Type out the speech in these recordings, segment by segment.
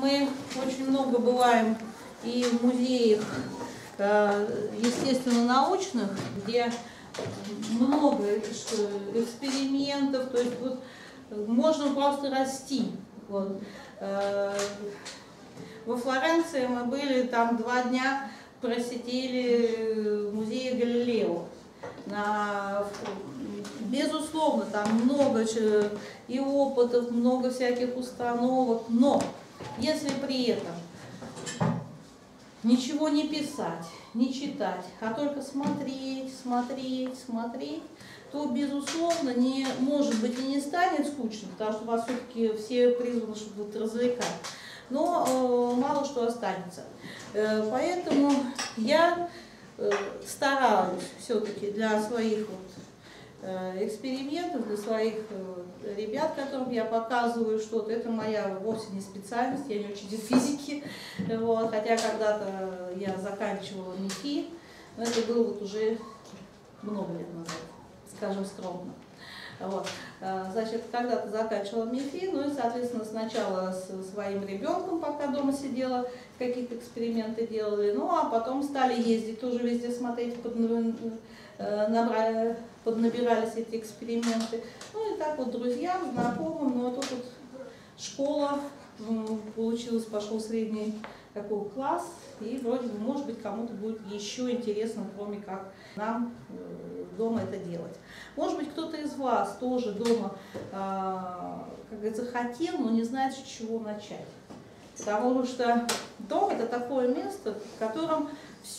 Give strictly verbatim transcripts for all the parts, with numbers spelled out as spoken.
Мы очень много бываем и в музеях, естественно-научных, где много экспериментов, то есть вот можно просто расти. Вот. Во Флоренции мы были, там два дня просидели в музее Галилео. На, безусловно, там много и опытов, много всяких установок, но если при этом ничего не писать, не читать, а только смотреть, смотреть, смотреть, то, безусловно, не, может быть, и не станет скучно, потому что вас все-таки все призваны, чтобы вот развлекать. Но э, мало что останется. Э, поэтому я э, стараюсь все-таки для своих вот, э, экспериментов, для своих э, ребят, которым я показываю что-то. Это моя вовсе не специальность, я не учитель физики. Вот, хотя когда-то я заканчивала МИФИ, но это было вот уже много лет назад, скажем скромно. Вот. Значит, когда-то заканчивала МИФИ, ну и, соответственно, сначала с своим ребенком, пока дома сидела, какие-то эксперименты делали, ну а потом стали ездить, тоже везде смотреть, поднабрали, поднабирались эти эксперименты. Ну и так вот друзьям, знакомым, ну а тут вот школа, получилось, пошел средний такой класс, и вроде бы, может быть, кому-то будет еще интересно, кроме как нам дома это делать. Может быть, кто-то из вас тоже дома, как говорится, хотел, но не знает, с чего начать. Потому что дом – это такое место, в котором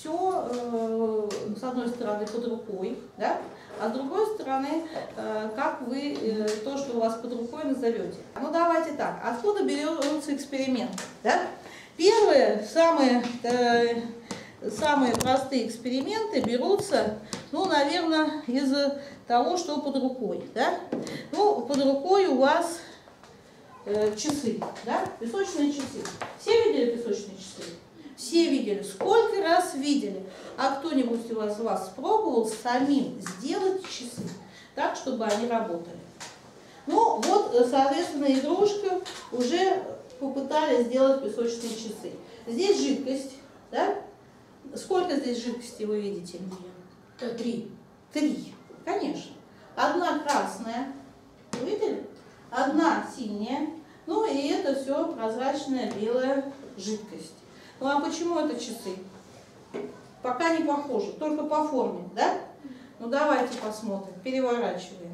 все, с одной стороны, под рукой, да? А с другой стороны, как вы то, что у вас под рукой, назовете. Ну, давайте так. Откуда берется эксперимент? Да? Первые, самые, э, самые простые эксперименты берутся, ну, наверное, из того, что под рукой. Да? Ну, под рукой у вас э, часы, да? Песочные часы. Все видели песочные часы? Все видели. Сколько раз видели? А кто-нибудь из вас пробовал самим сделать часы так, чтобы они работали? Ну, вот, соответственно, игрушка уже попытались сделать песочные часы. Здесь жидкость, да? Сколько здесь жидкости вы видите? Три. Три, конечно. Одна красная, вы видели? Одна синяя, ну и это все прозрачная белая жидкость. Ну а почему это часы? Пока не похоже, только по форме, да? Ну давайте посмотрим, переворачиваем.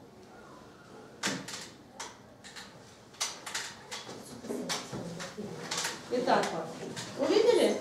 Итак, увидели?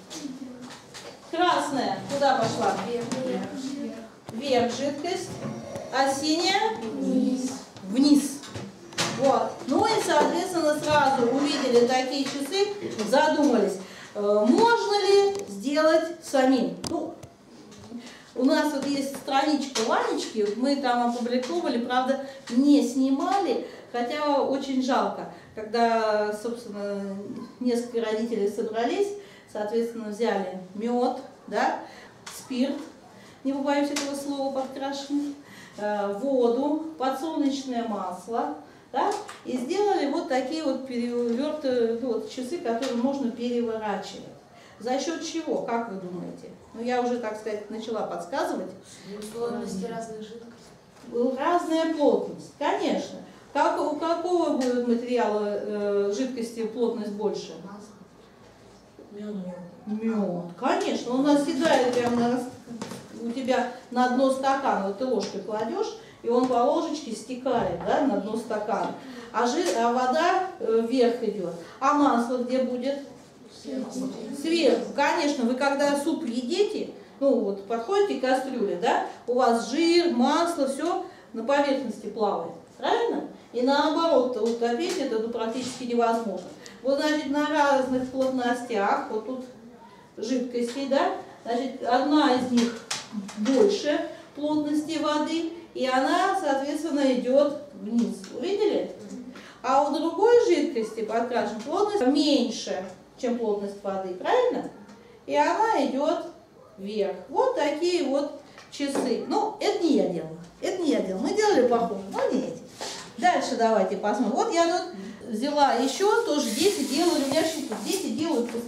Красная куда пошла? Вверх. Вверх жидкость, а синяя? Вниз. Вниз. Вот. Ну и, соответственно, сразу увидели такие часы, задумались, можно ли сделать самим. Ну, у нас вот есть страничка Ванечки, мы там опубликовали, правда, не снимали, хотя очень жалко, когда, собственно, несколько родителей собрались, соответственно, взяли мед, да, спирт, не побоюсь этого слова, подкрашенный, воду, подсолнечное масло, да, и сделали вот такие вот перевертые, ну, вот, часы, которые можно переворачивать. За счет чего, как вы думаете? Ну, я уже, так сказать, начала подсказывать. Плотности разных жидкостей. Разная плотность, конечно. Как, у какого будет материала э, жидкости плотность больше? Мед. Мед, конечно. Он оседает прямо на, у тебя на дно стакана. Вот ты ложкой кладешь, и он по ложечке стекает, да, на дно стакана. А, жир, а вода э, вверх идет. А масло где будет? Сверху. Сверху, конечно. Вы когда суп едите, ну вот подходите к кастрюле, да, у вас жир, масло, все на поверхности плавает. Правильно? И наоборот, утопить это ну, практически невозможно. Вот, значит, на разных плотностях, вот тут жидкости, да, значит, одна из них больше плотности воды, и она, соответственно, идет вниз. Увидели? А у другой жидкости подкрашенной плотность меньше, чем плотность воды, правильно? И она идет вверх. Вот такие вот часы. Ну, это не я делала. Это не я делала. Мы делали похоже, но не эти. Дальше давайте посмотрим. Вот я тут взяла еще тоже десять, делаю. У меня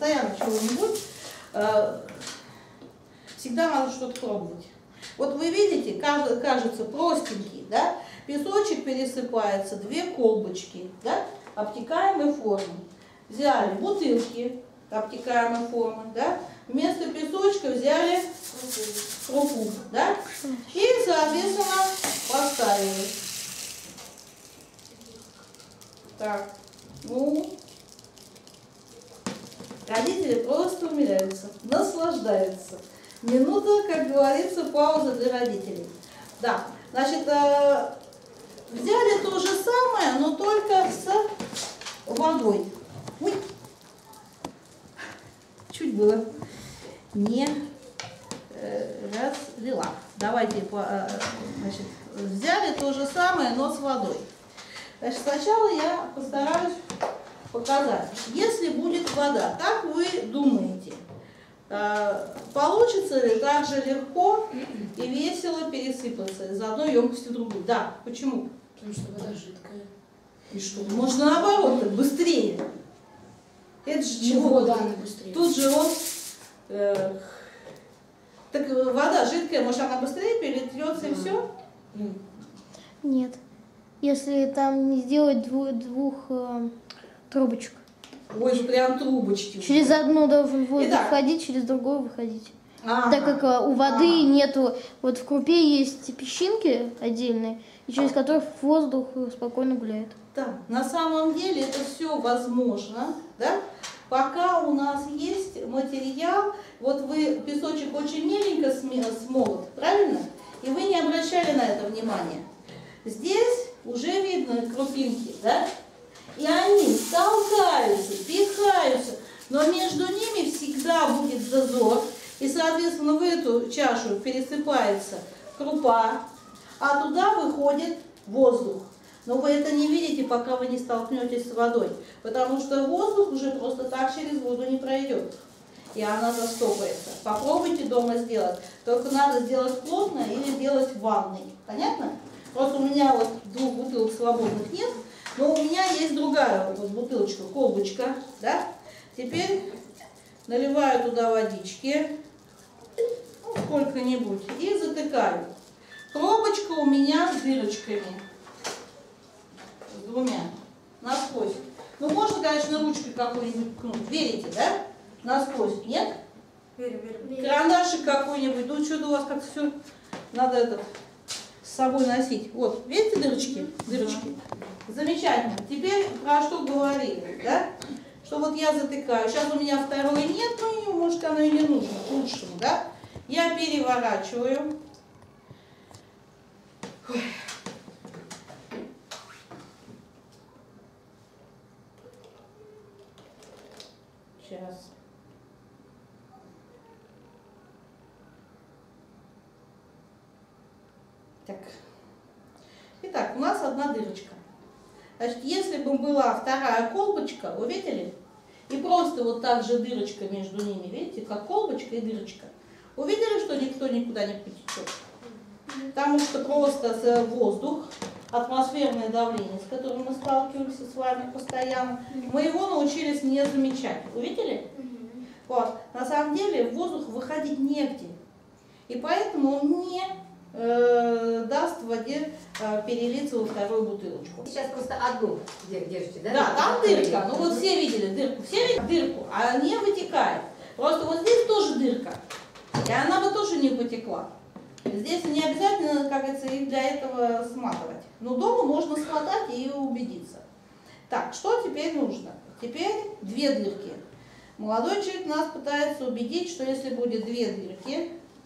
постоянно чего-нибудь, э, всегда надо что-то пробовать. Вот вы видите, кажется, кажется простенький, да? Песочек пересыпается, две колбочки, да? Обтекаемой формы. Взяли бутылки обтекаемой формы, да? Вместо песочка взяли крупу, да? И, соответственно, поставили. Так, ну, родители просто умиляются, наслаждаются. Минута, как говорится, пауза для родителей. Да, значит, э, взяли то же самое, но только с водой. Ой, чуть было не э, разлила. Давайте, по, э, значит, взяли то же самое, но с водой. Значит, сначала я постараюсь показать. Если будет вода, как вы думаете, получится ли так же легко и весело пересыпаться из одной емкости в другую? Да. Почему? Потому что вода жидкая. И что? Можно наоборот, так быстрее. Это же чего? Вода она быстрее. Тут же вот... Э, так вода жидкая, может она быстрее перельется и все? Нет. Если там не сделать двух, двух э, трубочек. Ой, же прям трубочки. Через одну должен воздух Итак. входить, через другую выходить. Ага. Так как э, у воды Ага. нету, вот в крупе есть песчинки отдельные, и через которых воздух спокойно гуляет. Да, на самом деле это все возможно, да? Пока у нас есть материал, вот вы песочек очень меленько смолот, правильно? И вы не обращали на это внимания. Здесь уже видно крупинки, да? И они толкаются, пихаются, но между ними всегда будет зазор. И, соответственно, в эту чашу пересыпается крупа, а туда выходит воздух. Но вы это не видите, пока вы не столкнетесь с водой, потому что воздух уже просто так через воду не пройдет, и она застопается. Попробуйте дома сделать, только надо сделать плотно или делать в ванной. Понятно? Просто у меня вот двух бутылок свободных нет, но у меня есть другая вот бутылочка, колбочка, да? Теперь наливаю туда водички, ну, сколько-нибудь, и затыкаю. Пробочка у меня с дырочками, с двумя, насквозь. Ну, можно, конечно, ручкой какой-нибудь ткнуть. Верите, да? Насквозь, нет? Верю, верю. Карандашик какой-нибудь, ну, что-то у вас как-то все надо этот... с собой носить. Вот, видите дырочки? Дырочки. Замечательно. Теперь про что говорили, да? Что вот я затыкаю. Сейчас у меня второй нет, ну, может, оно и не нужно, к лучшему, да? Я переворачиваю. Ой. Сейчас. Так. Итак, у нас одна дырочка. Значит, если бы была вторая колбочка, вы видели? И просто вот так же дырочка между ними, видите, как колбочка и дырочка. Увидели, что никто никуда не потечет? Потому что просто воздух, атмосферное давление, с которым мы сталкиваемся с вами постоянно, мы его научились не замечать. Увидели? Вот. На самом деле в воздух выходить негде. И поэтому он не э, даст в воде э, перелиться во вторую бутылочку. Сейчас просто одну держите, да? Да, там дырка. Ну вот все видели дырку. Все видели дырку, а не вытекает. Просто вот здесь тоже дырка. И она бы тоже не потекла. Здесь не обязательно, как говорится, их для этого сматывать. Но дома можно смотать и убедиться. Так, что теперь нужно? Теперь две дырки. Молодой человек нас пытается убедить, что если будет две дырки,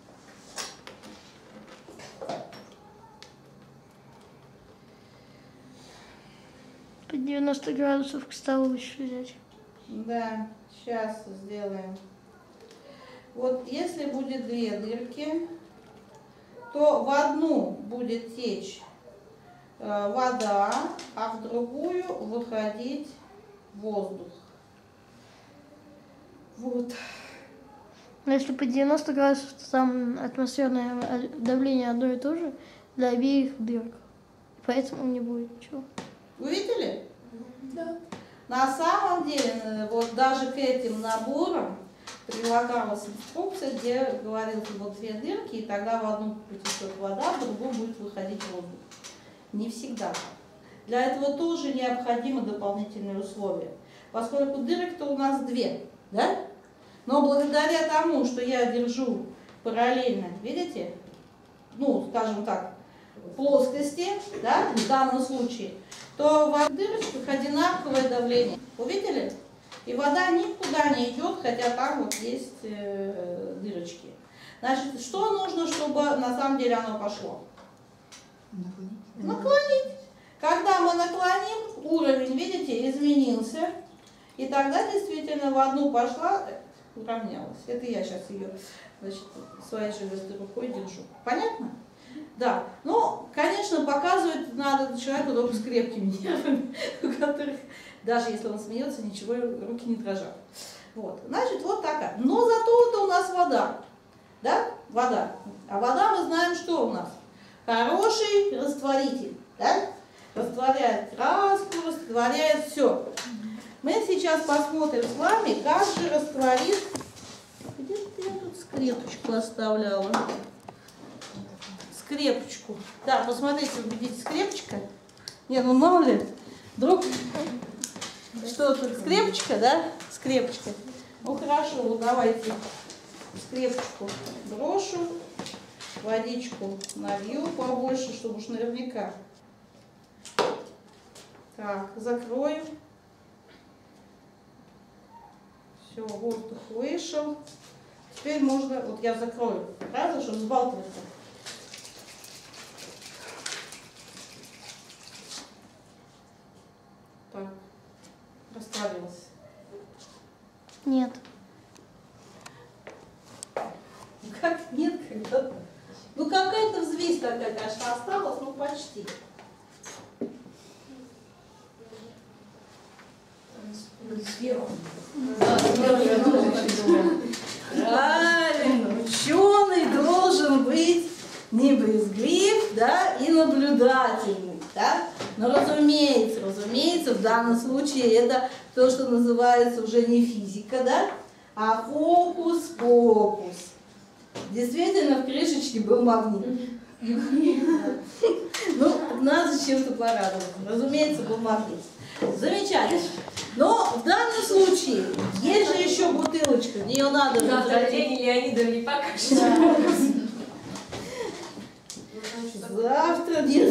По девяносто градусов к столу еще взять. да, сейчас сделаем. Вот если будет две дырки, то в одну будет течь э, вода, а в другую выходить воздух. Вот. Но если по девяносто градусов, то там атмосферное давление одно и то же для обеих дырок. Поэтому не будет ничего. Вы видели? Да. На самом деле, э, вот даже к этим наборам прилагалась инструкция, где говорилось вот две дырки, и тогда в одну потечет вода, в другую будет выходить воздух. Не всегда так. Для этого тоже необходимы дополнительные условия. Поскольку дырок-то у нас две, да? Но благодаря тому, что я держу параллельно, видите, ну, скажем так, плоскости, да, в данном случае, то в дырочках одинаковое давление. Увидели? И вода никуда не идет, хотя там вот есть э, дырочки. Значит, что нужно, чтобы на самом деле оно пошло? Наклонить. Наклонить. Когда мы наклоним, уровень, видите, изменился. И тогда действительно в одну пошла, уравнялась. Это я сейчас ее, значит, своей железной рукой держу. Понятно? Да. Ну, конечно, показывать надо человеку только с крепкими нервами, у которых, даже если он смеется, ничего, руки не дрожат. Вот. Значит, вот такая. Но зато это у нас вода. Да? Вода. А вода, мы знаем, что у нас? Хороший растворитель. Да? Растворяет краску, растворяет все. Мы сейчас посмотрим с вами, как же растворит. Где-то я тут скрепочку оставляла. Скрепочку. Да, посмотрите, вы видите, скрепочка. Не, ну мало ли, вдруг что тут, скрепочка, да? Скрепочка. Ну хорошо, вот давайте скрепочку брошу, водичку налью побольше, чтобы уж наверняка. Так, закрою. Все, воздух вышел. Теперь можно, вот я закрою, правда, чтобы взбалтываться. Так, растворилась. Нет. Как нет, когда-то. Ну какая-то взвесь такая, конечно, осталась, ну почти. Сверху. Правильно, ученый должен быть не брезглив, да, и наблюдательный, да. Но разумеется, разумеется, в данном случае это то, что называется уже не физика, да, а фокус-покус. Действительно, в крышечке был магнит. Ну, надо чем-то порадоваться. Разумеется, был магнит. Замечательно. Но в данном случае есть же еще бутылочка, в нее надо... Завтра день Леонидов не покажет. Завтра нет.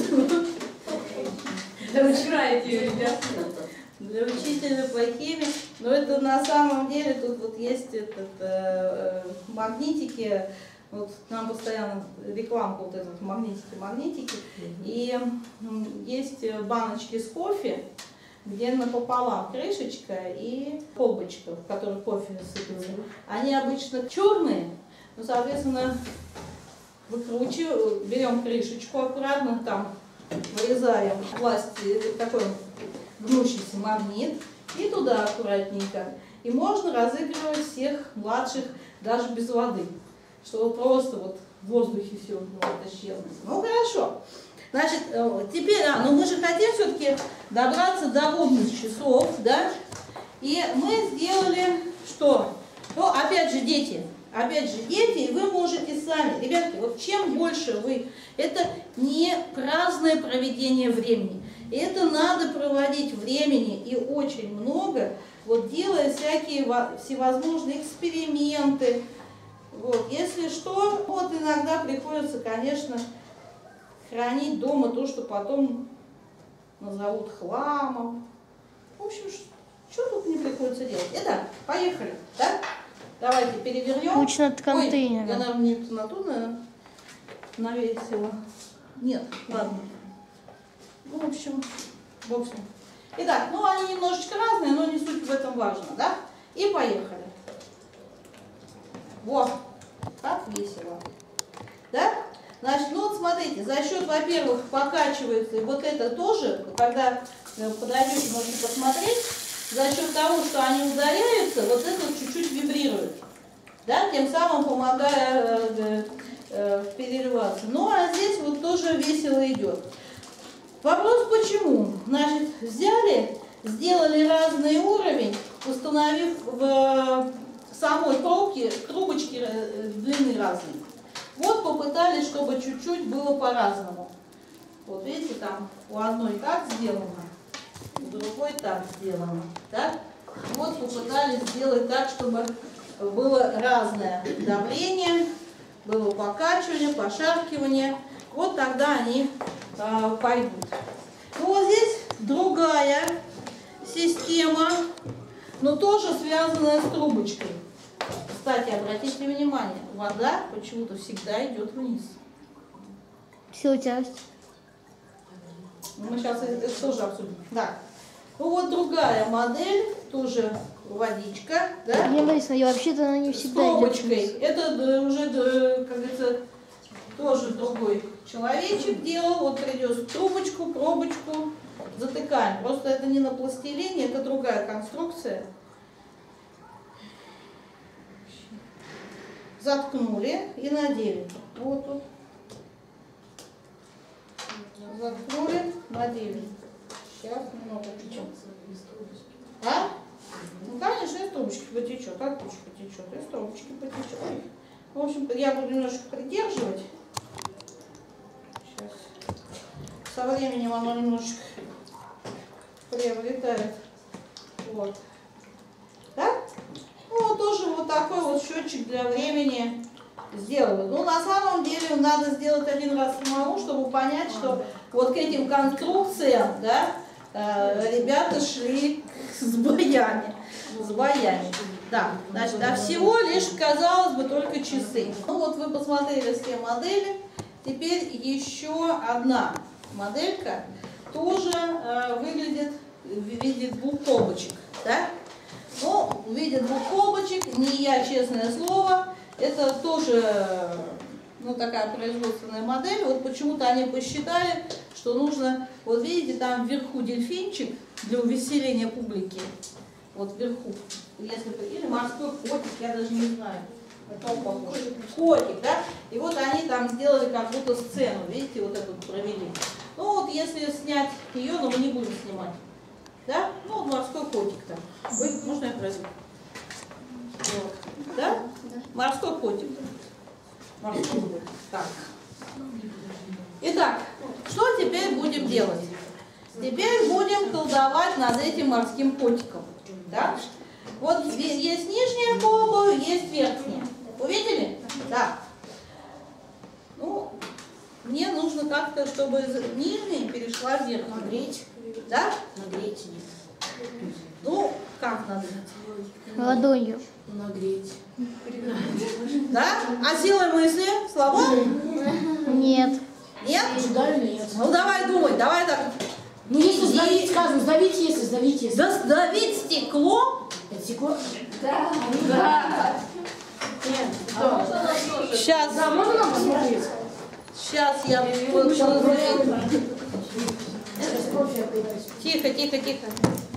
Разбираете ее, ребят. Для учителя по химии. Но это на самом деле тут вот есть этот э, магнитики. Вот нам постоянно рекламка вот этот магнитики, магнитики. И есть баночки с кофе, где напополам крышечка и колбочка, в которой кофе сыпется. Они обычно черные, но, соответственно, выкручиваем, берем крышечку аккуратно, там вырезаем пластик, такой гнущийся магнит, и туда аккуратненько. И можно разыгрывать всех младших даже без воды, чтобы просто вот в воздухе все вот исчезло. Ну хорошо. Значит, теперь, а, ну мы же хотим все-таки добраться до умных часов, да? И мы сделали что? Ну, опять же, дети. Опять же, дети, и вы можете сами. Ребятки, вот чем больше вы... Это не праздное проведение времени. Это надо проводить времени и очень много, вот делая всякие всевозможные эксперименты. Вот, если что, вот иногда приходится, конечно, хранить дома то, что потом назовут хламом. В общем, что тут не приходится делать. Итак, поехали, да? Давайте перевернем. Ключ над контейнером. Ой, я, наверное, не на ту, наверное, навесила. Нет, ладно. Ну, в общем, в общем. Итак, ну они немножечко разные, но не суть в этом важно, да? И поехали. Вот, как весело. Да? Значит, ну вот смотрите, за счет, во-первых, покачивается, и вот это тоже, когда подойдете, можете посмотреть, за счет того, что они ударяются, вот это вот чуть-чуть вибрирует, да, тем самым помогая э, э, переливаться. Ну, а здесь вот тоже весело идет. Вопрос почему? Значит, взяли сделали разный уровень, установив в самой трубке трубочки длины разные. Вот попытались, чтобы чуть-чуть было по-разному. Вот видите, там у одной так сделано, у другой так сделано. Так? Вот попытались сделать так, чтобы было разное давление, было покачивание, пошаркивание. Вот тогда они э, пойдут. Ну вот здесь другая система, но тоже связанная с трубочкой. Кстати, обратите внимание, вода почему-то всегда идет вниз. Сила тяжести. Мы сейчас это тоже обсудим. Да. Ну вот другая модель, тоже водичка, да? Мне Борисовна, я вообще-то она не С всегда идет трубочкой. вниз. Это уже, как говорится, тоже другой человечек делал. Вот придет трубочку, пробочку, затыкаем. Просто это не на пластилине, это другая конструкция. Заткнули и надели. Вот тут. Заткнули, надели. Сейчас немного потечет. А? Ну, конечно, из трубочки потечет. От трубочки потечет, из трубочки потечет. В общем-то, я буду немножко придерживать. Сейчас. Со временем оно немножечко приобретает. Вот. Да? Ну, вот тоже вот такой вот счетчик для времени сделаю. Ну, на самом деле, надо сделать один раз самому, чтобы понять, что вот к этим конструкциям, да, э, ребята шли с боями. С боями. Да, значит, а всего лишь, казалось бы, только часы. Ну, вот вы посмотрели все модели. Теперь еще одна моделька тоже э, выглядит в виде двух колбочек. Да? Ну, в виде двух колбочек, не я, честное слово, это тоже, ну, такая производственная модель. Вот почему-то они посчитали, что нужно, вот видите, там вверху дельфинчик для увеселения публики. Вот вверху, если или морской котик, я даже не знаю. Это он похож. Котик, да? И вот они там сделали как будто сцену, видите, вот эту провели. Ну вот если снять ее, но мы не будем снимать. Да? Ну вот морской котик там. Ой, можно я пройду? Вот. Да? Морской котик. Морской котик. Так. Итак, что теперь будем делать? Теперь будем колдовать над этим морским котиком. Да? Вот есть нижняя колба, есть верхняя. Увидели? Да. Ну, мне нужно как-то, чтобы нижняя перешла в верхнюю. Нагреть. Да? Нагреть. Ну, как надо? Ладонью. Нагреть. Да? А силой мысли? Слабо? Нет. Нет? Да или нет? Ну, давай думай, давай так. Ну, если сдавить, сказано, сдавить если, сдавить если. Да сдавить стекло? Это стекло? Да. Да. Нет. А можно нас тоже? Сейчас, Да, можно нам посмотреть? сейчас я... Сейчас профи опять. Тихо, тихо, тихо.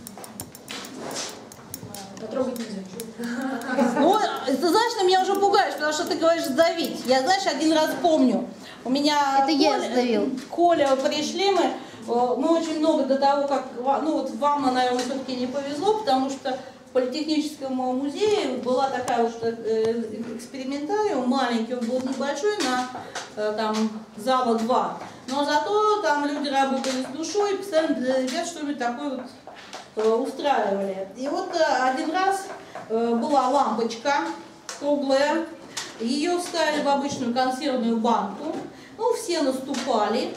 Потрогать нельзя. Ну, ты знаешь, ты меня уже пугаешь, потому что ты говоришь сдавить. Я, знаешь, один раз помню. У меня Это я сдавил. Коля, пришли мы, э, мы очень много до того, как, ну вот вам, наверное, все-таки не повезло, потому что в Политехническом музее была такая вот э, экспериментариум, маленький, он был небольшой, на э, там зала два. Но зато там люди работали с душой, и постоянно для ребят что-нибудь такое вот э, устраивали. И вот э, один раз э, была лампочка круглая, ее вставили в обычную консервную банку, ну все наступали,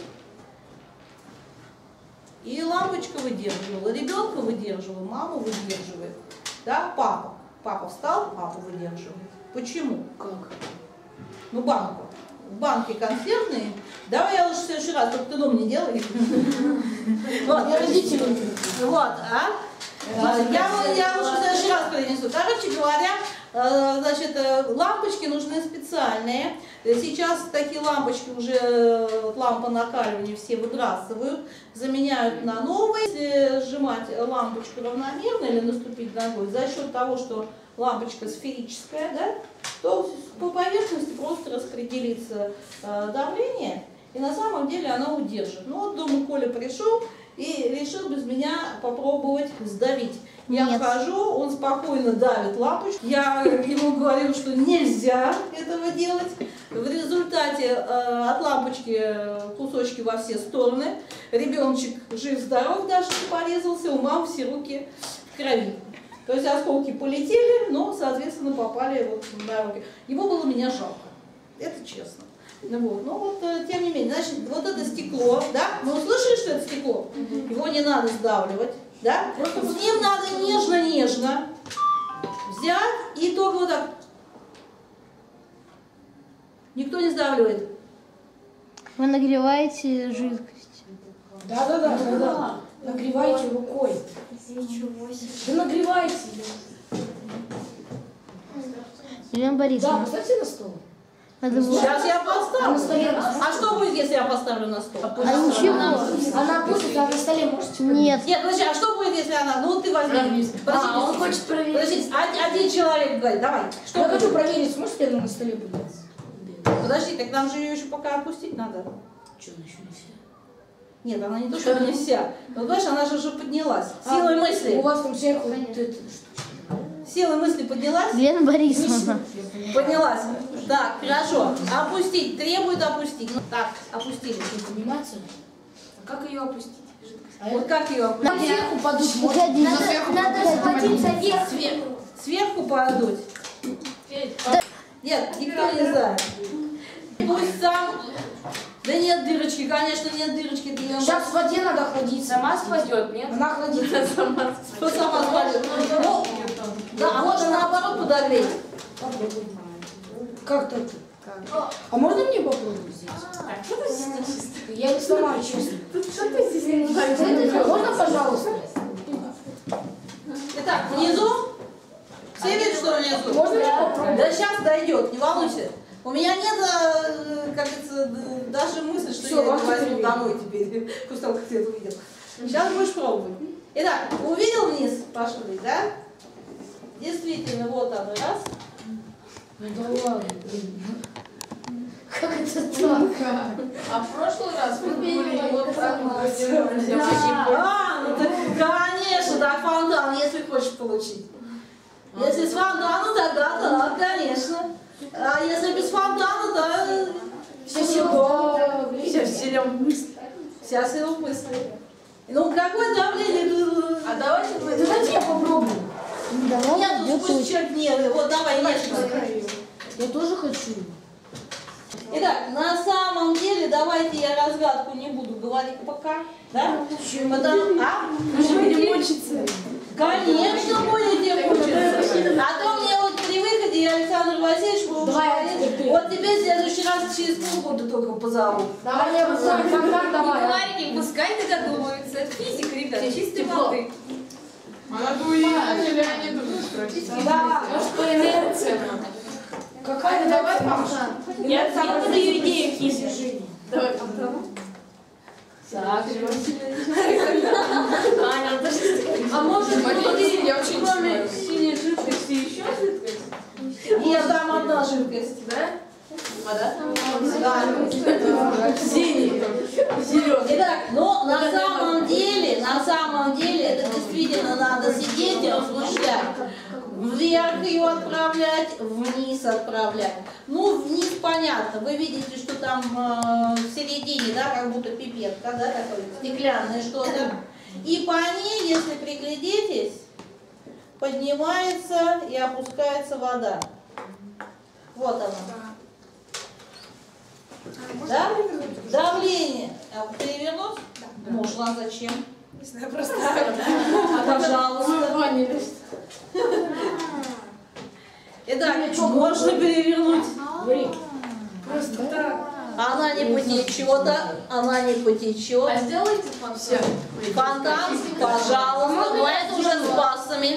и лампочка выдерживала, ребенка выдерживала, маму выдерживает, да, папа. Папа встал, папу выдерживает. Почему? Как? Ну, банку. В банке консервные. Давай я лучше в следующий раз, только ты дома не делай. Вот. Я родителям. Вот, а? Я, я лучше в следующий раз принесу. Короче говоря, значит, лампочки нужны специальные. Сейчас такие лампочки уже, лампа накаливания все выбрасывают, заменяют на новые. Если сжимать лампочку равномерно или наступить ногой, за счет того, что лампочка сферическая, да, то по поверхности просто распределится давление, и на самом деле она удержит. Ну вот дома Коля пришел, и решил без меня попробовать сдавить. Я Нет. вхожу, он спокойно давит лампочку. Я ему говорю, что нельзя этого делать. В результате э, от лампочки кусочки во все стороны. Ребеночек жив-здоров, даже не порезался, у мамы все руки в крови. То есть осколки полетели, но, соответственно, попали вот на руки. Ему было меня жалко. Это честно. Ну вот, ну вот, э, тем не менее, значит, вот это стекло, да? Вы услышали, что это стекло? Его не надо сдавливать, да? С ним надо нежно-нежно взять и только вот так. Никто не сдавливает. Вы нагреваете жидкость. Да, да, да, да, да. Нагревайте рукой. Да нагревайте. Елена Да, Борисовна, поставьте на стол. надо было... Сейчас я А на поставлю. столе А что будет, если я поставлю на стол? А ничего. Она опустится, а на столе можете? Нет. Нет, подожди, а что будет, если она... Ну вот ты возьми. А, он хочет проверить. Подождите, один, один человек говорит, давай. Что Я будет? хочу проверить, сможет ли она на столе будет? Подожди, так нам же ее еще пока отпустить надо. Что, она еще не вся? Нет, она не то, что не вся. Но, понимаешь, она же уже поднялась. Силой А, мысли. У вас там сверху вот эта штучка. Силой мысли поднялась? Елена Борисовна. Поднялась. Так, хорошо. Опустить. Требует опустить. Ну, так, опустили. Подниматься? А как ее опустить? А Вот это- как ее опустить? Там сверху подуть можно. Погоди. Надо схватиться вверх. Сверху. Сверху подуть. Нет, никто не знает. Пусть сам... Да нет дырочки, конечно, нет дырочки. Ты ее... Сейчас в воде надо охладиться. Сама спадет, нет? Она охладится. Сама Что сама спалит? Ну, да, а можно наоборот подогреть. Попробуй. Как так? А можно мне попробовать здесь? Так, что ты здесь? Я не сломаю, честно. Что ты здесь не Можно, пожалуйста? Итак, внизу. Все видят, что внизу? Можно мне попробовать? Да сейчас дойдет, не волнуйся. У меня нет, э, как говорится, д- даже мысли, что Всё, я это вам возьму теперь домой теперь, после того, как ты это увидел. Сейчас будешь пробовать. Итак, увидел вниз, пошли, да? Действительно, вот оно, раз. Ну да ладно, блин. Как это так? А в прошлый раз вы были вот так вот. А, ну так, конечно, да, фонтан, если хочешь получить. Если с фонтаном, тогда да, конечно. А если без фонтана, то Все силы. Все, сила мысли. Вся сила мысли. Ну, какое давление? А давайте мы... Давайте я попробую. Давай Нет, идет тут пусть человек нервный. Вот, давай, нежно. Я тоже хочу. Итак, на самом деле, давайте я разгадку не буду говорить пока. Да? Потому, а? будем мучиться. Конечно, будете мучиться. А то мне вот при выходе Александр Васильевич уже Давай, говорит, теперь. вот тебе в следующий раз через полгода только позову. Давай я знаю, фонтан давай. Говорите, пускай догадываются. Это физика, ребят, чистой воды. Да, может по инерции. Какая давай фонтан? Я я подаю идею физики. Давай, Так, Аня, подожди. а может быть, я очень кроме синей жидкости еще жидкость? нет, там одна жидкость. Да? Вода? Да. Синий. Зеленый. Итак, но на самом деле, на самом деле, это действительно надо сидеть и размышлять. Вверх ее отправлять, вниз отправлять. Ну, вниз понятно. Вы видите, что там э, в середине, да, как будто пипетка, да, такое стеклянное что-то. И по ней, если приглядитесь, поднимается и опускается вода. Вот она. Да? Давление. А перевернуть? Можно, а зачем? Не знаю, просто. Пожалуйста. Итак, можно перевернуть. Просто так. Она не потечет, она не потечет. А сделайте фонтан. Фонтан, пожалуйста, но это уже с басами.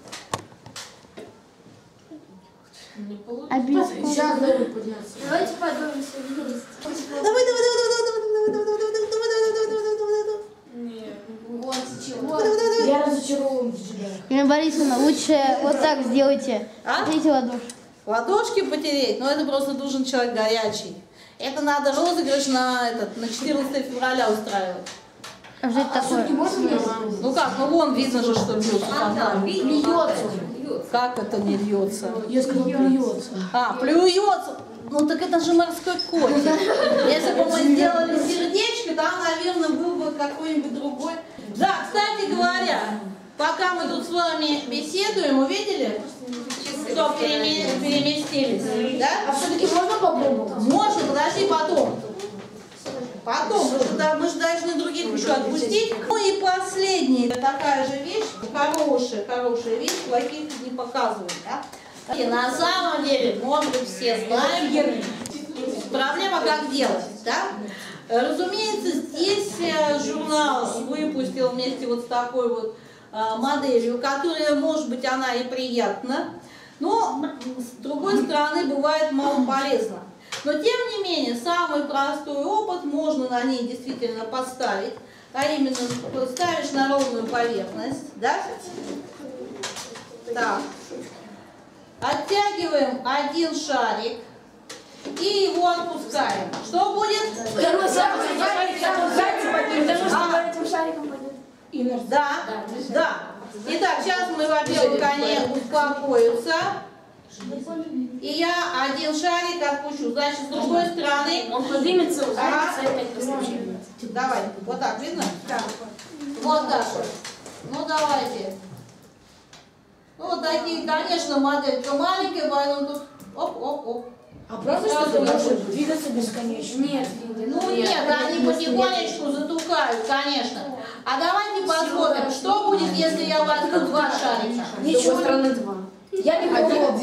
Не получится. Обидно. Сейчас давай подняться. Давайте подумаемся вместе. Давай, давай, давай, давай, давай, давай, давай, давай, давай, давай, давай, давай, давай. Нет. Вот, я разочарован в тебя. Елена Борисовна, лучше вот так сделайте. А? Смотрите ладоши. Ладошки потереть, но это просто должен человек горячий. Это надо розыгрыш на, этот, на четырнадцатое февраля устраивать. А что это такое? Ну как, ну вон видно же, что льется фонтан. Льется. Как это не льется? Я сказала, плюется. А, плюется. Ну так это же морской котик. Если бы мы сделали сердечко, там, наверное, был бы какой-нибудь другой. Да, кстати говоря, пока мы тут с вами беседуем, увидели, что переме- переместились? Да? А все-таки можно попробовать? Можно, подожди, потом. Потом, мы же, да, мы же должны других еще отпустить. Ну и последняя такая же вещь, хорошая, хорошая вещь, плохих не показывает. Да? И на самом деле, может быть, все знаем, проблема как делать. Да? Разумеется, здесь журнал выпустил вместе вот с такой вот моделью, которая, может быть, она и приятна, но с другой стороны бывает мало полезна. Но тем не менее, самый простой опыт можно на ней действительно поставить, а именно ставишь на ровную поверхность, да? Так. Оттягиваем один шарик и его отпускаем. Что будет? Второй шарик, а этим шариком пойдет. Да, да. Итак, сейчас мы, во-первых, они успокоятся. И я один шарик отпущу. Значит, с другой стороны... Он поднимется, Ага. узнается, опять постучит. Давай, вот так, видно? Вот так вот. Ну, давайте. Ну, вот такие, конечно, моделька маленькая, поэтому тут оп-оп-оп. А правда, что ты можешь двигаться бесконечно? Нет. Ну нет, они потихонечку затухают, конечно. А давайте посмотрим, что будет, если я возьму два шарика. Ничего. стороны два. Я не пробовала.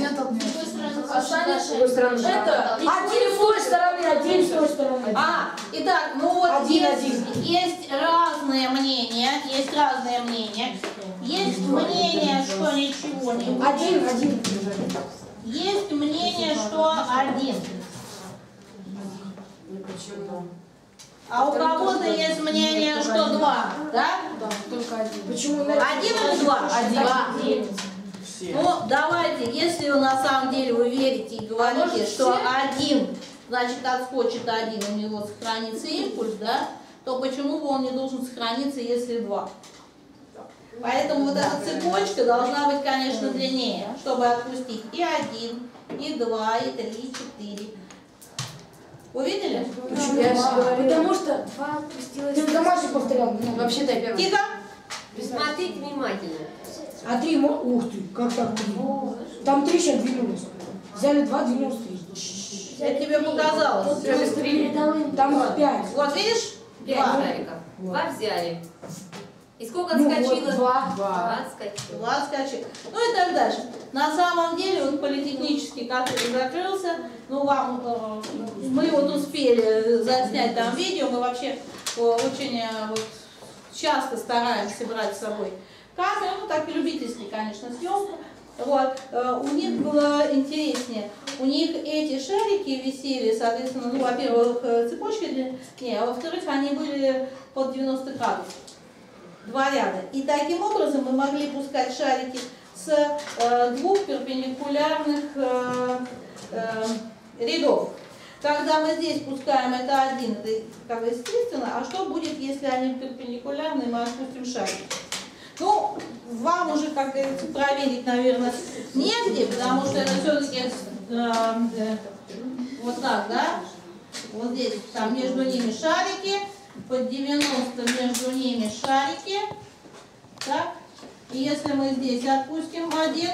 Это Один с той стороны, один с той стороны. А, итак, ну вот Один, есть, один. есть разные мнения, есть разные мнения. Есть мнение, что ничего не будет. Один, один. Есть мнение, что один. А у кого-то есть мнение, что два, да? Только один. Почему? Один или два? Один. Ну, давайте, если вы на самом деле вы верите и говорите, что один, значит отскочит один, у него сохранится импульс, да, то почему бы он не должен сохраниться, если два? Поэтому вот эта цепочка должна быть, конечно, длиннее, чтобы отпустить и один, и два, и три, и четыре. Увидели? Почему? Я же говорю. Потому что два отпустилось. Ты в домашних повторял. Вообще-то я первый. Тихо. Смотрите внимательно. А три, мо- ух ты, как так три? Там три сейчас двинулось. Взяли два, двинулось три. Это тебе показалось. Там пять. Вот видишь? Пять Два. шариков. Два взяли. И сколько Ну отскочило? вот, два. Два отскочило. Два скачек. Ну и так дальше. На самом деле, вот политехнический, который закрылся, ну вам, э, мы вот успели заснять там видео, мы вообще э, очень э, вот, часто стараемся брать с собой камеру, ну так и любительский, конечно, съемка. Вот, э, у них было интереснее. У них эти шарики висели, соответственно, ну, во-первых, цепочки длиннее, а во-вторых, они были под девяносто градусов. Два ряда. И таким образом мы могли пускать шарики с э, двух перпендикулярных э, э, рядов. Когда мы здесь пускаем это один, это как бы естественно, а что будет, если они перпендикулярные, мы отпустим шарики? Ну, вам уже, как говорится, проверить, наверное, негде, потому что это все-таки э, э, вот так, да? Вот здесь, там между ними шарики. Под девяносто между ними шарики. Так. И если мы здесь отпустим один,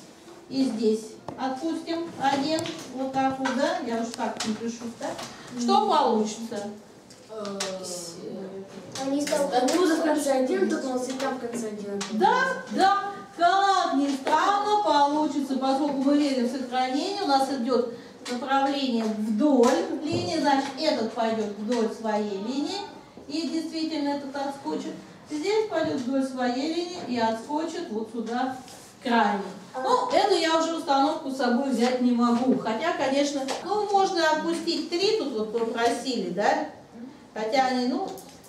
и здесь отпустим один, вот так вот, да, я уж так напишу, да, что получится? Они там в конце один, тут у нас и там в конце один. Да, да, как ни странно получится, поскольку мы верим в сохранение, у нас идет направление вдоль линии, значит этот пойдет вдоль своей линии, и действительно этот отскочит. Здесь пойдет вдоль своей линии и отскочит вот сюда к краю. Ну, эту я уже установку с собой взять не могу. Хотя, конечно, ну, можно отпустить три, тут вот попросили, да? Хотя они, ну,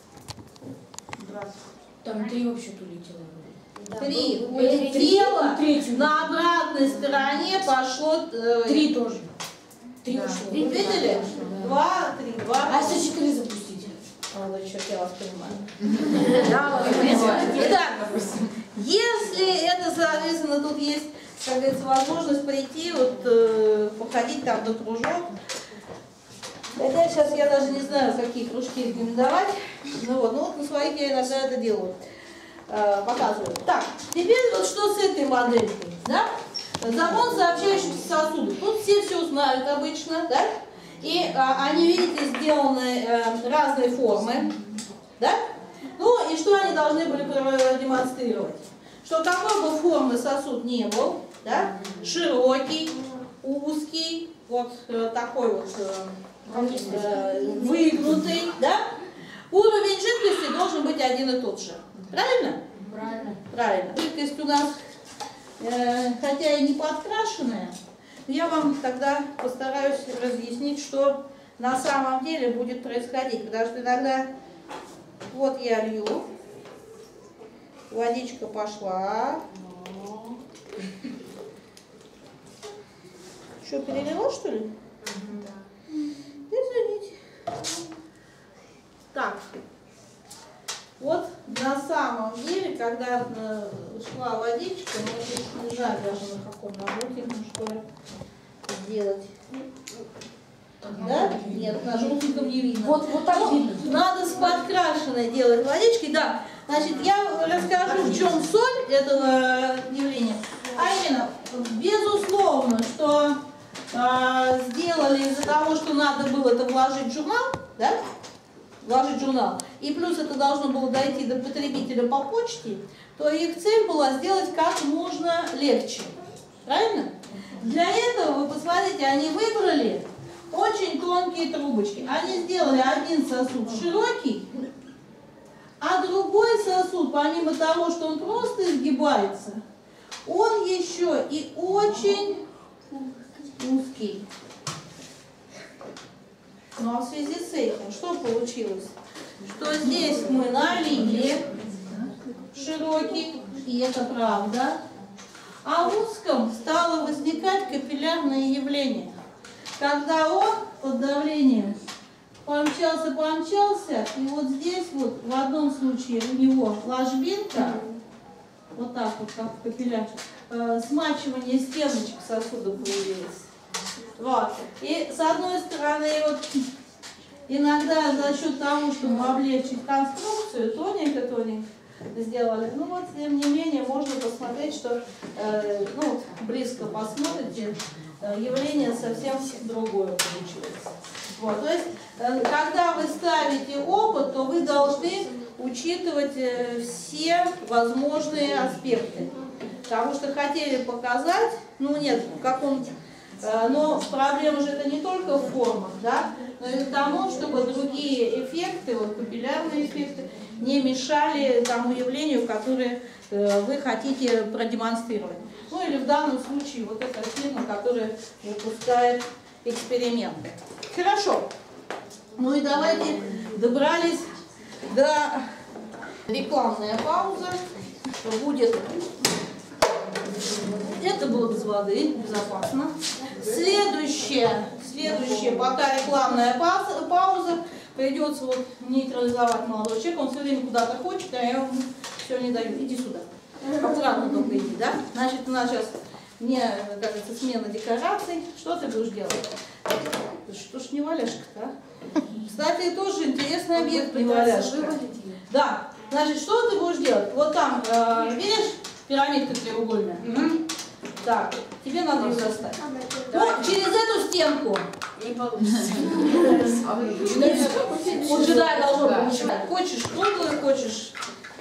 Там три вообще-то улетело. три ну, улетело, третью. на обратной стороне пошло... э, Три тоже. Три Да. ушло. Видели? Два, три, два. А если четыре запустить? Молодой человек, я вас понимаю. Я вас понимаю. Итак, если это, соответственно, тут есть, как говорится, возможность прийти, вот, э, походить там на кружок. Хотя сейчас я даже не знаю, какие кружки рекомендовать. Ну вот, ну вот на своих я иногда это делаю. Э, показываю. Так, теперь вот что с этой моделькой, да? Закон сообщающихся сосудов. Тут все все знают обычно, да? И а, они, видите, сделаны э, разной формы, да? Ну и что они должны были продемонстрировать? Что какой бы формы сосуд не был, да? Широкий, узкий, вот э, такой вот э, э, выгнутый, да? Уровень жидкости должен быть один и тот же. Правильно? Правильно. Правильно. Жидкость у нас, э, хотя и не подкрашенная, но я вам тогда постараюсь разъяснить, что на самом деле будет происходить. Потому что иногда, вот я лью, водичка пошла. Что, перелила, что ли? Извините. Так. Вот на самом деле, когда э, шла водичка, мы здесь не знаю даже на каком работе, ну что сделать. Да? Нет, на желтеньком не видно. Вот, вот так Ну, видно. надо с подкрашенной делать водичкой, да. Значит, я расскажу, в чем соль этого явления. А именно, безусловно, что э, сделали из-за того, что надо было это вложить в журнал, да? Вложить в журнал, и плюс это должно было дойти до потребителя по почте, то их цель была сделать как можно легче. Правильно? Для этого, вы посмотрите, они выбрали очень тонкие трубочки. Они сделали один сосуд широкий, а другой сосуд, помимо того, что он просто изгибается, он еще и очень узкий. Ну а в связи с этим что получилось? Что здесь мы налили широкий, и это правда, а в узком стало возникать капиллярное явление, когда он под давлением помчался-помчался, и вот здесь вот в одном случае у него ложбинка, вот так вот, как капилляр, э, смачивание стеночек сосуда появилось. Вот. И с одной стороны, вот, иногда за счет того, чтобы облегчить конструкцию, тоненько-тоненько сделали. Ну вот, тем не менее, можно посмотреть, что, э, ну, близко посмотрите, э, явление совсем другое получилось. Вот. То есть, э, когда вы ставите опыт, то вы должны учитывать э, все возможные аспекты. Потому что хотели показать, ну нет, в каком-то. Но проблема же это не только в формах, да, но и в том, чтобы другие эффекты, вот капиллярные эффекты, не мешали тому явлению, которое э, вы хотите продемонстрировать. Ну или в данном случае вот эта фирма, которая выпускает эксперименты. Хорошо. Ну и давайте добрались до рекламная пауза. Будет. Это было без воды, безопасно. Следующее, следующее, пока рекламная пауза, придется вот нейтрализовать молодого человека, он все время куда-то хочет, а я ему все не даю. Иди сюда. Аккуратно только иди, да? Значит, у нас сейчас не, как говорится, смена декораций. Что ты будешь делать? Что ж не валяшка-то, а? Кстати, тоже интересный объект не валяшка. Да. Значит, что ты будешь делать? Вот там, э, видишь, пирамидка треугольная? Угу. Так, тебе надо ее достать. Ну, через эту стенку. Не получится. Вот сюда я должна получить. Хочешь круглую, хочешь.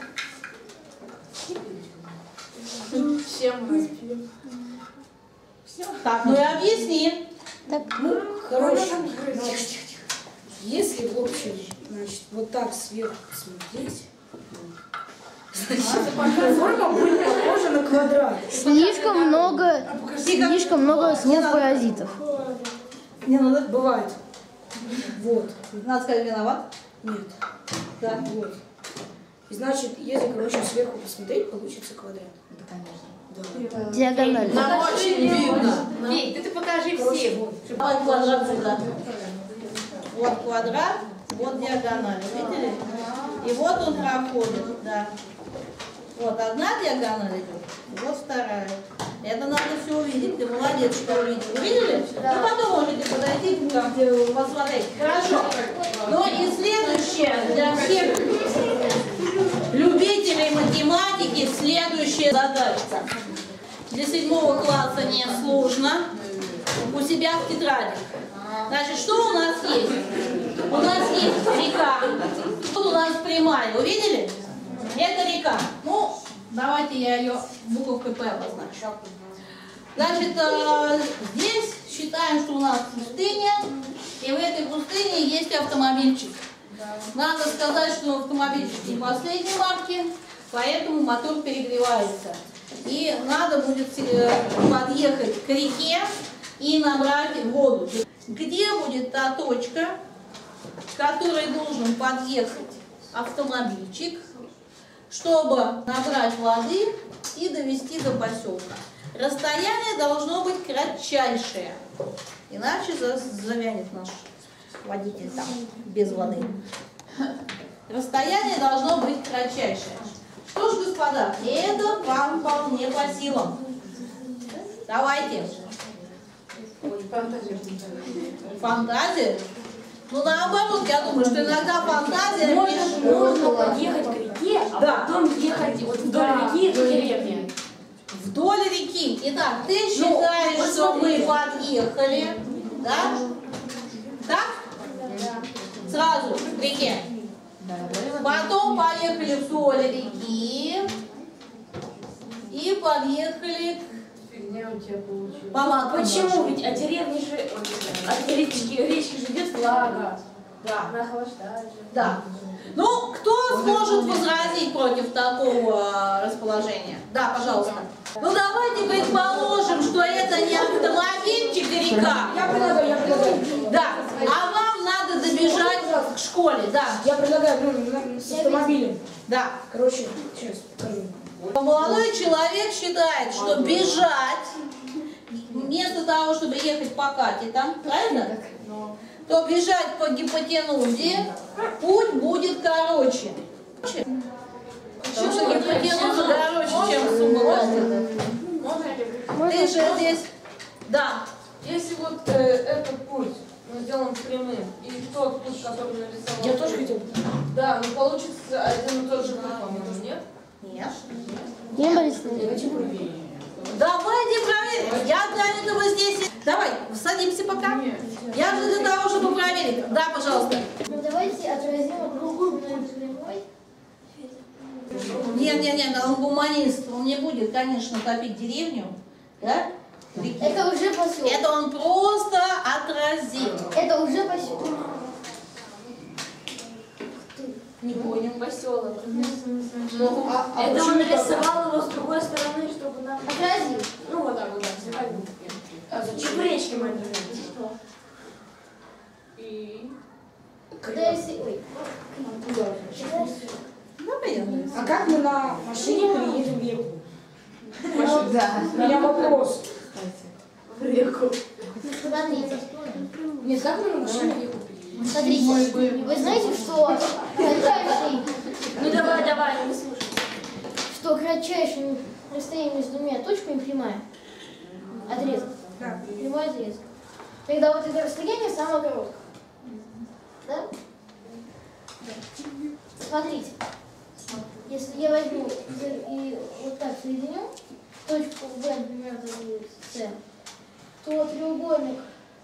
Всем разбил. Так, ну и объясни. Так, Ну, хорошо. Если, в общем, значит, вот так сверху смотреть, форма будет похожа на квадрат. слишком много, слишком много слов паразитов. Не надо. Бывает. Вот. Надо сказать, виноват. Нет. Да. Вот. И значит, если, короче, сверху посмотреть, получится квадрат. Да, конечно. Да. Диагональ. Нам очень видно. Вик, ты, ты покажи всем. Давай квадрат сюда. Вот квадрат, Вот диагональ, видели? И вот он проходит, да. Вот одна диагональ идет, вот вторая. Это надо все увидеть. Ты молодец, что увидел. Увидели? Да. Ну потом можете подойти к нам, посмотреть. Хорошо. Ну и следующее для всех любителей математики следующая задачка. Для седьмого класса не сложно. У себя в тетради. Значит, что у нас есть? У нас есть река. Тут у нас прямая. Увидели? Это река. Ну, давайте я ее буковкой П обозначу. Значит, э, здесь считаем, что у нас пустыня. И в этой пустыне есть автомобильчик. Надо сказать, что автомобильчик не последней марки, поэтому мотор перегревается. И надо будет подъехать к реке и набрать воду. Где будет та точка, к которой должен подъехать автомобильчик, чтобы набрать воды и довести до поселка? Расстояние должно быть кратчайшее, иначе завянет наш водитель там без воды. Расстояние должно быть кратчайшее. Что ж, господа, это вам вполне по силам. Давайте. Фантазия? Ну, наоборот, я думаю, что иногда фантазия... Можно, можно подъехать к реке, а да. потом ехать вот вдоль да. реки до деревни. Вдоль реки. Итак, ты считаешь, ну, что мы подъехали, да? Так? Да. Сразу к реке. Да. Потом поехали вдоль реки и подъехали к... Почему? Ведь от деревни же, от речки, речки же идет влага. Да. Она охлаждает. Да. Ну, кто сможет возразить против такого расположения? Да, пожалуйста. Ну, давайте предположим, что это не автомобильчик и река. Я предлагаю, я предлагаю. Да. А вам надо добежать к школе, да. Я предлагаю, ну, с автомобилем. Да. Короче, сейчас покажу. Молодой человек считает, что бежать, вместо того, чтобы ехать по катетам, правильно? То бежать по гипотенузе путь будет короче. Потому что гипотенуза короче, чем сумма катетов. Ты же здесь... Да. Если вот э, этот путь мы сделаем прямым, и тот путь, который нарисовал... Я тоже хотел. Да, но получится один и тот же путь, по-моему, нет? Нет. Не Борисовна. Давайте проверим. Я для этого здесь... Давай, садимся пока. Я же для того, чтобы проверить. Да, пожалуйста. Ну давайте отразим другую прямой. Нет, нет, нет, он гуманист. Он не будет, конечно, топить деревню. Да? Это уже поселок. Это он просто отразил. Это уже поселок. Не понял, поселок. Ну, а, а это он нарисовал его с другой стороны, чтобы нам... Отразил. Ну вот так вот, да. А зачем в речке мы это И... Когда если... Ой. А как мы на машине приедем в реку? Да. У меня вопрос. В реку. Смотрите. Нет, как мы на машине в реку приедем? Смотрите, вы знаете, что кратчайший, Ну давай, давай, не слушай. что кратчайшее расстояние между двумя точками прямая. Отрезок. Прямой отрезок. Тогда вот это расстояние самое короткое. Да? Смотрите. Если я возьму и вот так соединю, точку В, например, это будет С, то треугольник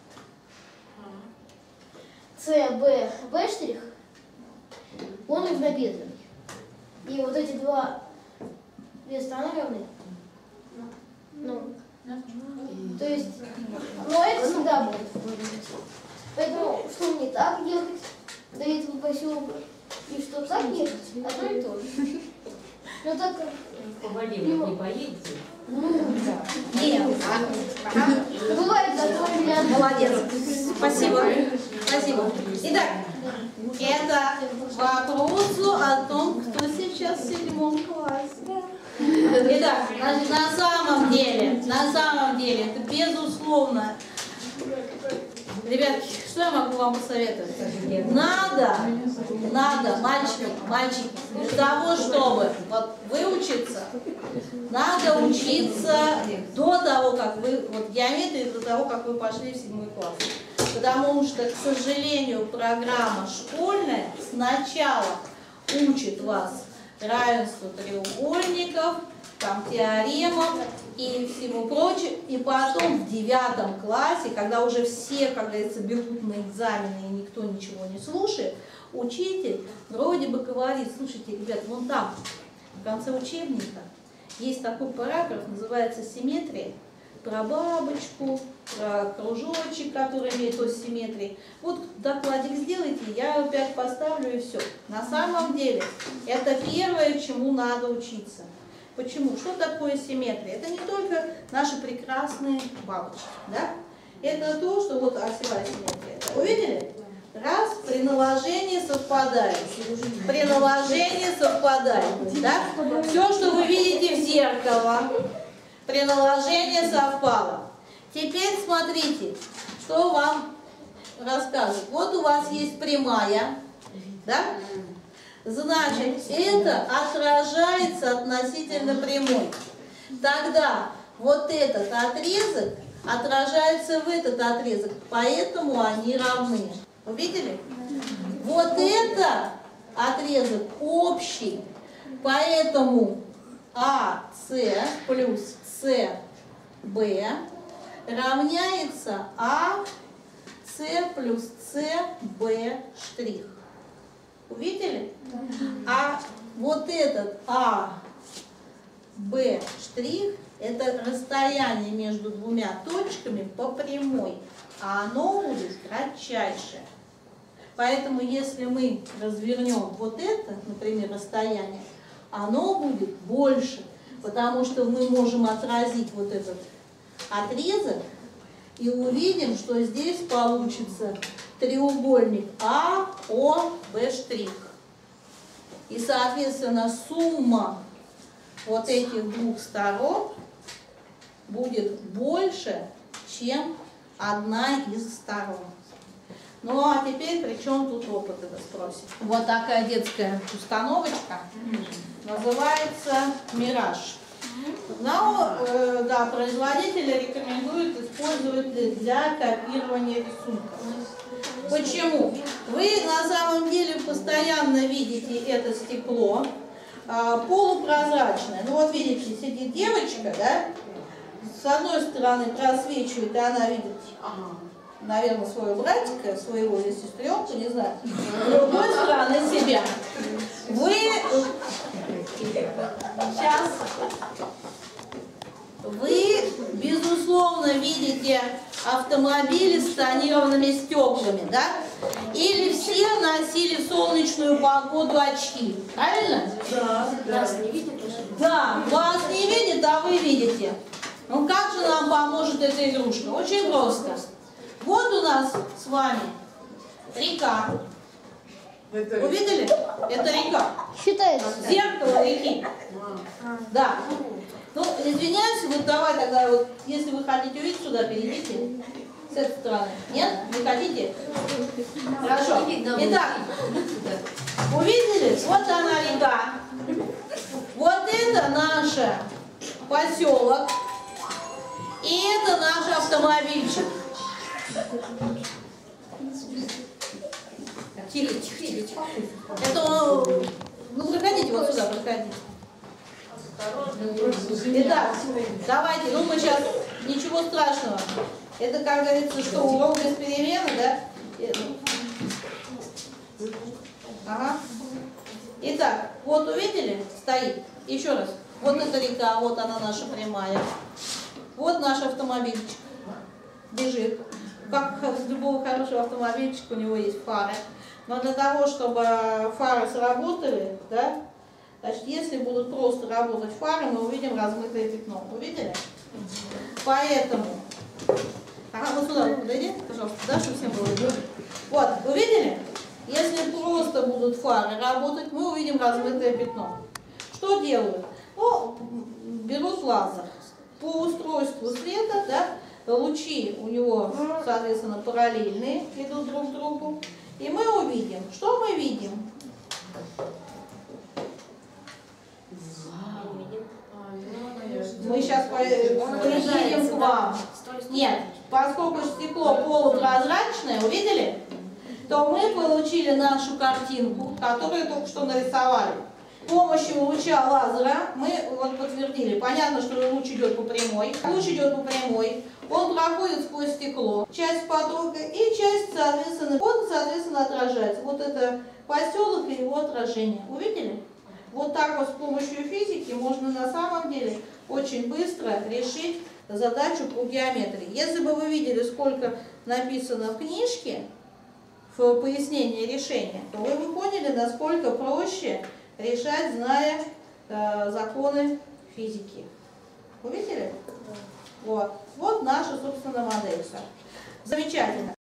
С, Б, Б штрих, он равнобедренный. И вот эти два две стороны равны. Ну, то есть, но это всегда будет. Поэтому, чтобы не так ехать до этого поселка, и чтобы так ехать, одно и то же. Но так как... По воде вы не поедете? Ну, да. Нет. Бывает такое, для... Молодец. Спасибо. Спасибо. Итак, это вопросу о том, кто сейчас в седьмом классе. Итак, значит, на самом деле, на самом деле, это безусловно Ребятки, что я могу вам посоветовать? Надо, надо, мальчики, мальчики, для того, чтобы вот выучиться, надо учиться до того, как вы, вот геометрии, до того, как вы пошли в седьмой класс. Потому что, к сожалению, программа школьная сначала учит вас равенству треугольников, там, теоремам и всему прочему. И потом в девятом классе, когда уже все, как говорится, бегут на экзамены и никто ничего не слушает, учитель вроде бы говорит: слушайте, ребят, вон там, в конце учебника, есть такой параграф, называется «Симметрия», про бабочку, про кружочек, который имеет ось симметрии. Вот докладик сделайте, я опять поставлю и все. На самом деле, это первое, чему надо учиться. Почему? Что такое симметрия? Это не только наши прекрасные бабочки, да? Это то, что вот осевая симметрия. Увидели? Раз, при наложении совпадает. При наложении совпадает, да? Все, что вы видите в зеркало, при наложении совпало. Теперь смотрите, что вам рассказывают. Вот у вас есть прямая, да? Значит, это отражается относительно прямой. Тогда вот этот отрезок отражается в этот отрезок, поэтому они равны. Увидели? Вот это отрезок общий, поэтому АС плюс СБ равняется АС плюс СБ штрих. Увидели? А вот этот А, Б штрих – это расстояние между двумя точками по прямой, а оно будет кратчайшее. Поэтому если мы развернем вот это, например, расстояние, оно будет больше, потому что мы можем отразить вот этот отрезок и увидим, что здесь получится треугольник А, О, Б штрих. И, соответственно, сумма вот этих двух сторон будет больше, чем одна из сторон. Ну а теперь, при чем тут опыт, это спросит. Вот такая детская установочка, называется «Мираж». Но, э, да, производители рекомендуют использовать для копирования рисунков. Почему? Вы на самом деле постоянно видите это стекло, э, полупрозрачное. Ну вот видите, сидит девочка, да? С одной стороны просвечивает, и она видит, наверное, своего братика, своего или сестренку, не знаю. С другой стороны себя. Вы сейчас вы, безусловно, видите автомобили с тонированными стеклами, да? Или все носили в солнечную погоду очки, правильно? Да. Нас не видит уже. Да, вас не видит, а вы видите. Ну как же нам поможет эта игрушка? Очень просто. Вот у нас с вами река. Увидели? Это река. Считается. Зеркало реки. Да. Ну, извиняюсь, вот давай тогда вот, если вы хотите увидеть сюда, перейдите. С этой стороны. Нет? Не хотите? Хорошо. Итак, увидели? Вот она река. Вот это наш поселок. И это наш автомобильчик. Тихо, тихо, тихо, тихо. Это, ну, проходите вот сюда, проходите. Итак, давайте, ну мы сейчас, ничего страшного. Это, как говорится, что урок без перемены, да? Ага. Итак, вот увидели, стоит. Еще раз. Вот эта река, вот она наша прямая. Вот наш автомобильчик. Бежит. Как с любого хорошего автомобильчика, у него есть фары. Но для того, чтобы фары сработали, да, значит, если будут просто работать фары, мы увидим размытое пятно. Увидели? Поэтому... Ага, вот сюда подойди, пожалуйста, да, чтобы всем было видно. Вот, увидели? Если просто будут фары работать, мы увидим размытое пятно. Что делают? Ну, берут лазер. По устройству света, да, лучи у него, соответственно, параллельные, идут друг к другу. И мы увидим, что мы видим? Мы сейчас приедем к вам. Нет, поскольку стекло полупрозрачное, увидели? То мы получили нашу картинку, которую только что нарисовали. С помощью луча лазера мы вот подтвердили. Понятно, что луч идет по прямой. Луч идет по прямой. Он проходит сквозь стекло. Часть потока и часть, соответственно, он, соответственно, отражается. Вот это поселок и его отражение. Увидели? Вот так вот с помощью физики можно на самом деле очень быстро решить задачу по геометрии. Если бы вы видели, сколько написано в книжке, в пояснении решения, то вы бы поняли, насколько проще решать, зная э, законы физики. Увидели? Вот. Вот наша, собственно, моделька. Замечательно.